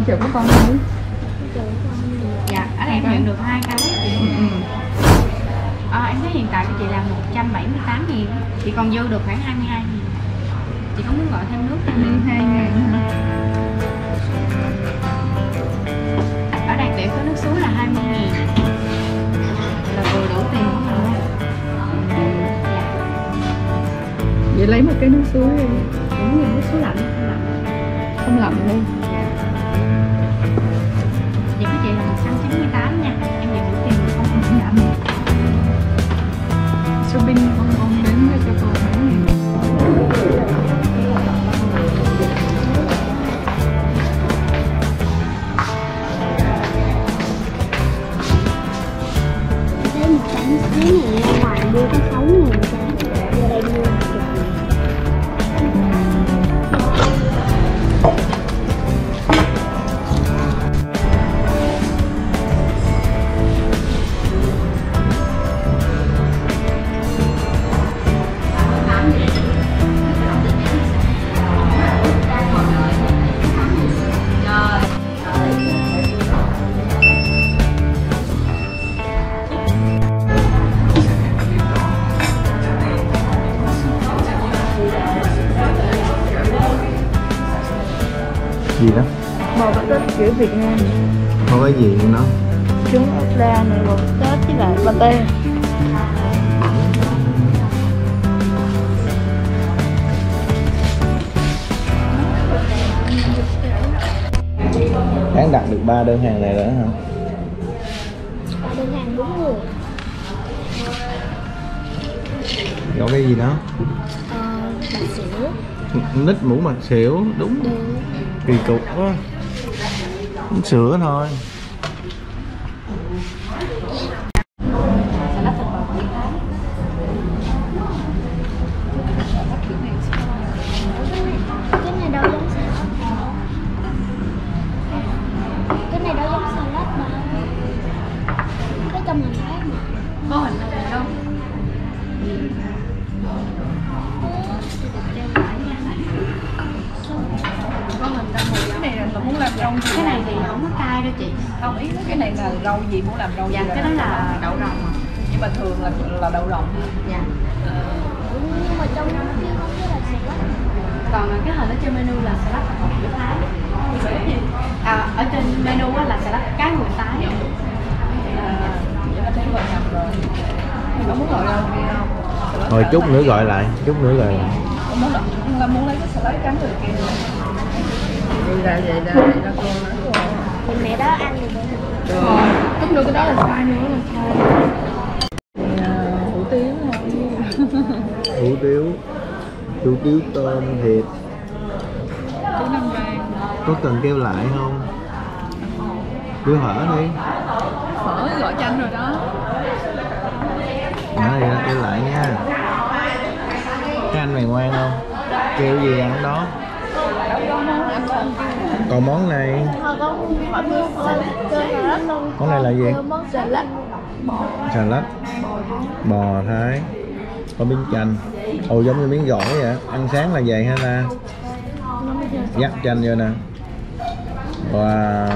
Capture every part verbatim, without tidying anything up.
chợ của con thôi. Dạ, ở đây em nhận được hai cái. Ừ, ừ. À, em thấy hiện tại của chị là một trăm bảy mươi tám nghìn. Chị còn dư được khoảng hai mươi hai nghìn. Chị có muốn gọi thêm nước hai mươi hai nghìn hả? Ở đây tiệm có nước suối là hai mươi nghìn. Là vừa đủ tiền của mình. Dạ. Vậy lấy một cái nước suối đi. Đúng rồi, nước suối lạnh, không lạnh. Không lạnh luôn. Vậy của chị là một trăm chín mươi tám nha. Em nhận đủ tiền không không giảm. Shopping con con đến cho con mấy nghìn. Thấy một cái xíu này ra ngoài mua có sáu nghìn cái, vô đây mua chục nghìn. Gì đó? Bò bít tết kiểu Việt Nam. Không có gì nữa. Trứng ốc la này, bò bít tết với lại pate. Đáng đặt được ba đơn hàng này rồi hả? Đơn hàng đúng người. Gọi cái gì đó? Ờ, bạch xỉu. Nít mũ mặt xỉu, đúng. Được. Kỳ cục quá. Uống sữa thôi. Cái này đâu giống salad. Cái này đâu giống salad đâu. Cái trong hình khác mà. Có hình này đâu. Có hình đâu. Cái này là muốn làm rau gì? Cái này thì không có cay đâu chị. Không, ý cái này là rau gì, muốn làm rau Dạ, gì? cái đó là đậu rồng à. Nhưng mà thường là là đậu rồng. Dạ. Nhưng mà trong nó kia không biết là salad. Còn cái hình ở trên menu là salad hộp kiểu Thái. À, ở trên menu á là salad cá người Thái. À, vậy nó thấy gọi nhầm rồi. Có muốn gọi rau kia không? Salad Thôi cá chút này. nữa gọi lại, chút nữa gọi lại. Con muốn, là muốn lấy cái salad cá người kia. Đi ra vậy ra vậy ra con nói rồi. Thì mẹ đó ăn thì bữa nào. Rồi, chút nữa cái đó là sai nữa là sai. Hủ tiếu thôi. Hủ tiếu, hủ tiếu tôm thịt. Chú năm vàng. Có cần kêu lại không? Kêu hở đi. Phở gọi chanh rồi đó. Nói đi nó kêu lại nha. Cái anh này ngoan không? Kêu gì ăn đó. Còn món này. Thôi con hỏi mua con chơi salad luôn. Món này là gì? Kêu món salad bò. Salad bò Thái. Có miếng chanh. Ồ, giống như miếng gỏi vậy. Ăn sáng là vậy hả ta? Dắt chanh vô nè. Wow.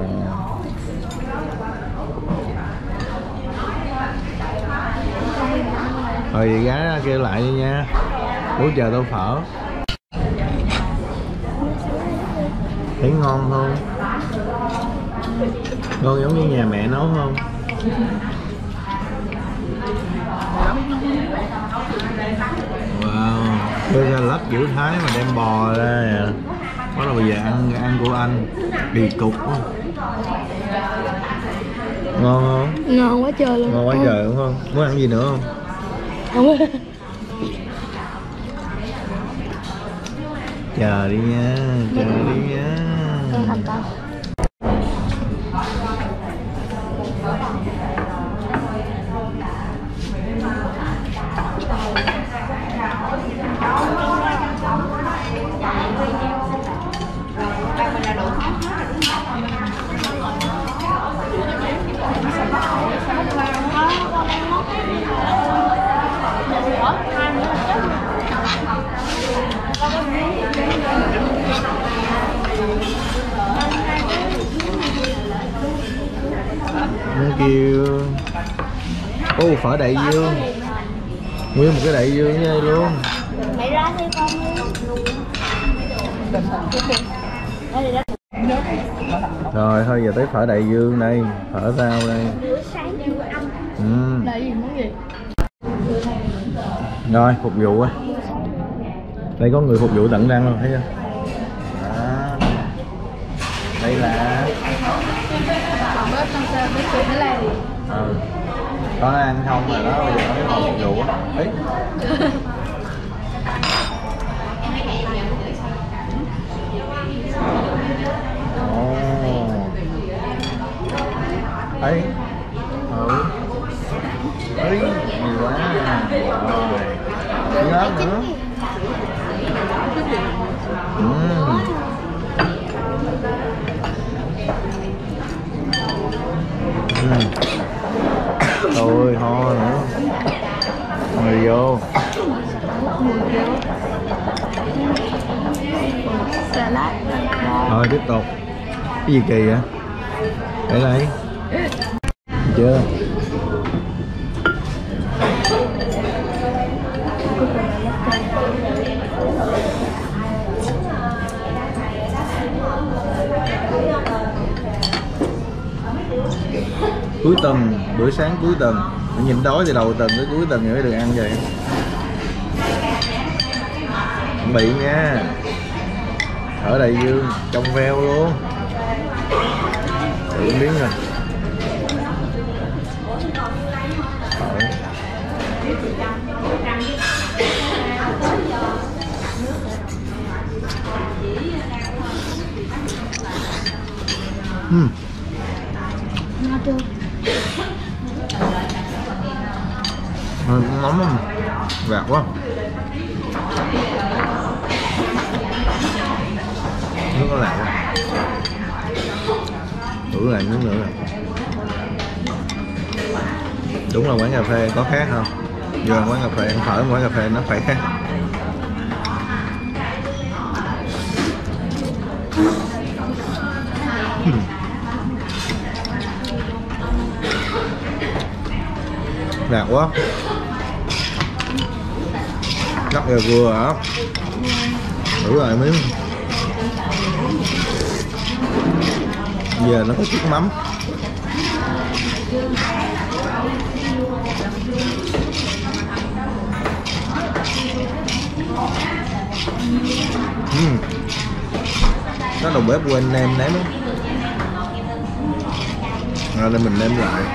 Rồi vậy gái kêu lại đi nha. Ủa chờ tô phở. Thấy ngon không? Ngon giống như nhà mẹ nấu không? Wow. Đưa ra lách kiểu Thái mà đem bò ra. Đó là bây giờ ăn ăn của anh. Kỳ cục quá. Ngon không? Ngon quá trời luôn. Ngon quá trời đúng không? Muốn ăn gì nữa không? Không. Chờ đi nha, chờ đi nha. Con thành công. Thank you. Ô, oh, phở đại dương. Nguyên một cái đại dương như đây luôn. Mày ra đi con. Rồi thôi giờ tới phở đại dương đây, phở rau đây. Ừ. Đây gì món gì? Rồi phục vụ á. Đây có người phục vụ tận răng luôn thấy chưa? Đó. Đây là Còn bếp con sao bếp chị nó làm gì? ừ. Có ăn không mà đó bây giờ nó cái phòng phục vụ á. Ấy. Ấy. Ừ. Ấy, nhiều quá. Rồi. Miếng ớt nữa. Uhm. Uhm. Thôi ho nữa. Người vô. Salad. Thôi tiếp tục. Cái gì kỳ vậy? Để đây. Chưa? Cuối tuần, bữa sáng cuối tuần. Nhìn đói từ đầu tuần tới cuối tuần rồi mới được ăn vậy. Không bị nha. Ở đại dương trong veo luôn. Tự miếng rồi. Uhm. Ngon chưa? Nóng lắm, vạt quá. Nước có lạ quá. Thử lại nước nữa rồi. Đúng là quán cà phê có khác không? Vô quán cà phê ăn phở quán cà phê nó phải khác. Đạt quá. Chắc là vừa hả? Thử lại miếng. Giờ nó có chút mắm. Uhm. Có đầu bếp quên nêm nếm á. Rồi nên mình nêm lại.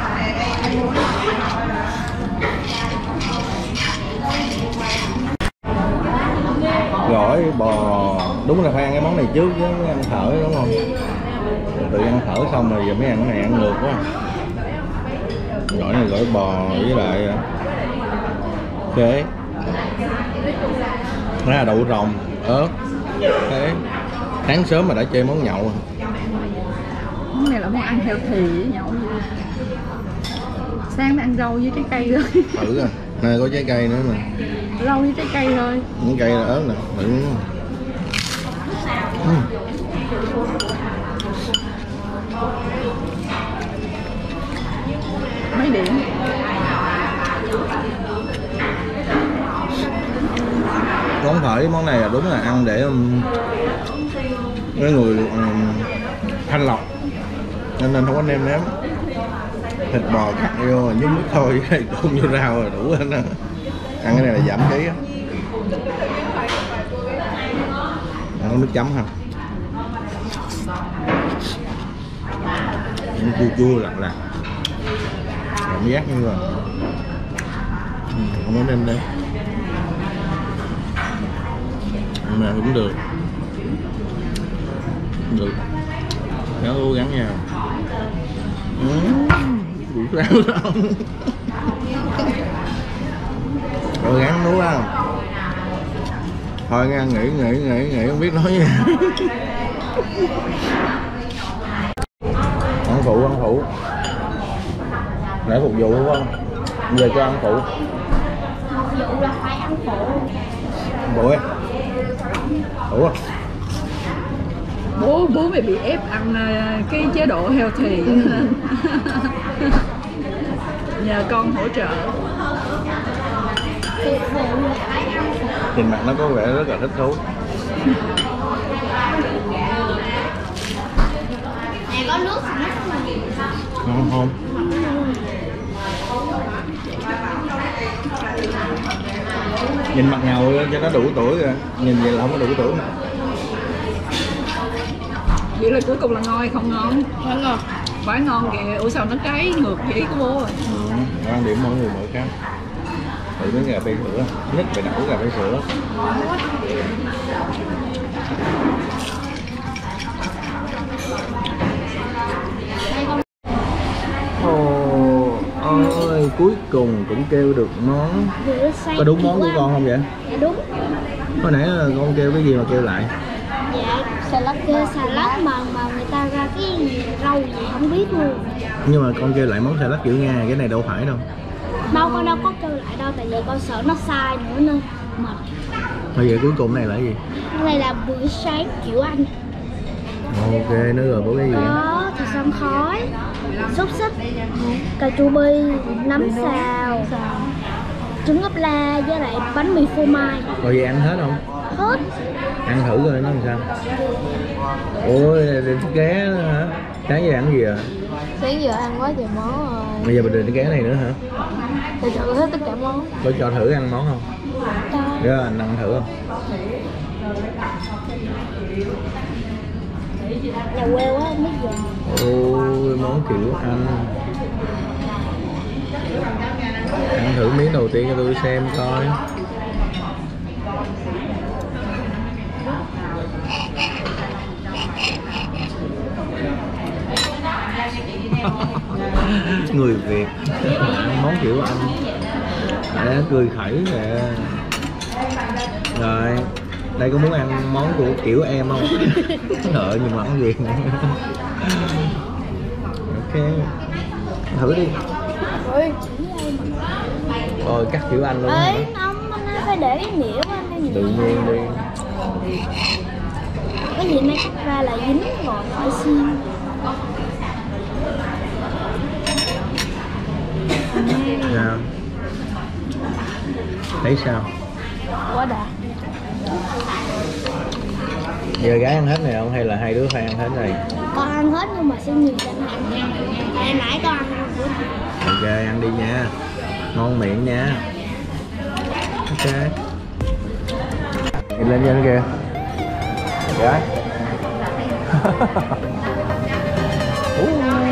Gỏi bò, đúng là phải ăn cái món này trước chứ mới ăn phở đúng không? Rồi tự ăn phở xong rồi giờ mới ăn cái này ăn ngược quá. Gỏi này gỏi bò với lại khế, đó là đậu rồng, ớt, thế. Sáng sớm mà đã chơi món nhậu. Món này là món ăn healthy với nhậu. Sáng ăn rau với trái cây thôi. Thử à, này có trái cây nữa mà. Rau với trái cây thôi. Những cây là ớt nè, thử. Uhm. Mấy điểm? Món phở món này là đúng là ăn để um, cái người um, thanh lọc nên nên không có nêm nếm. Thịt bò cắt vô nhúng nước thôi, tôm vô rau rồi đủ hết á. Ăn cái này là giảm ký á. Ăn có nước chấm không? Ăn chua chua lạt lạt. Cảm giác như là không có nêm nếm. Mà cũng được. Được. Gắng cố gắng nha. Buổi sáng đâu. Cố gắng đúng không? Thôi nghe nghỉ nghỉ nghỉ nghỉ không biết nói gì. Ăn phụ ăn phụ. Để phục vụ đúng không? Giờ cho ăn phụ. Phục vụ là phải ăn phụ. Phụ ơi. Đủ không? bố bố mày bị ép ăn uh, cái chế độ healthy nên nhờ con hỗ trợ. Nhìn mặt nó có vẻ rất là thích thú. Này có nước Không không. Nhìn mặt ngầu cho nó đủ tuổi rồi, nhìn vậy là không có đủ tuổi. Vậy là cuối cùng là ngon hay không ngon? Quá ngon. Quá ngon kìa, ủa sao nó trái ngược với ý của bố rồi. Ừ, quan điểm mỗi người mỗi khác. Thử miếng cà phê sữa, nhất phải đảo cà phê sữa. Ồ, ôi, cuối cùng cũng kêu được món. Có đúng món của con không vậy? Dạ đúng. Hồi nãy là con kêu cái gì mà kêu lại? Dạ salad, kêu salad mà mà người ta ra cái rau gì không biết luôn. Nhưng mà con kêu lại món salad kiểu Nga, cái này đâu phải đâu. Đâu con đâu có kêu lại đâu, tại vì con sợ nó sai nữa nên mệt. Bây giờ cuối cùng này là cái gì? Cái này là bữa sáng kiểu Anh. Ok, nữa rồi bố cái gì vậy? Có thịt xông khói, xúc xích, cà chua bi, nấm xào, trứng ốp la với lại bánh mì phô mai. Rồi vậy ăn hết không? Hết. Ăn thử coi nó làm sao. Ôi, định ké nữa hả? Sáng giờ ăn gì à? Sáng giờ ăn quá trời món rồi. Bây giờ mình định ké này nữa hả? Thì thử hết tất cả món. Có cho thử ăn món không? Cho. Dạ, anh ăn thử không? Nhà quê quá không biết giờ. Ôi, món kiểu Anh. Ăn thử miếng đầu tiên cho tôi xem coi. Người Việt món kiểu Anh để cười khẩy nè. Rồi đây có muốn ăn món của kiểu em không? Đợi nhưng mà món Việt nữa. Ok thử đi. Ôi, Rồi cắt kiểu Anh luôn hả? ê, ông anh phải để ý nghĩa của anh hay Tự gì? nhiên đi. Cái gì này cắt ra là dính rồi phải xiên. Sao? Thấy sao? Quá đã. Giờ gái ăn hết này không hay là hai đứa phải ăn hết này? Con ăn hết nhưng mà sẽ nhiều cho anh. Tại nãy con ăn luôn. Ok ăn đi nha. Ngon miệng nha. Ok. Nhìn lên trên kìa. Gái.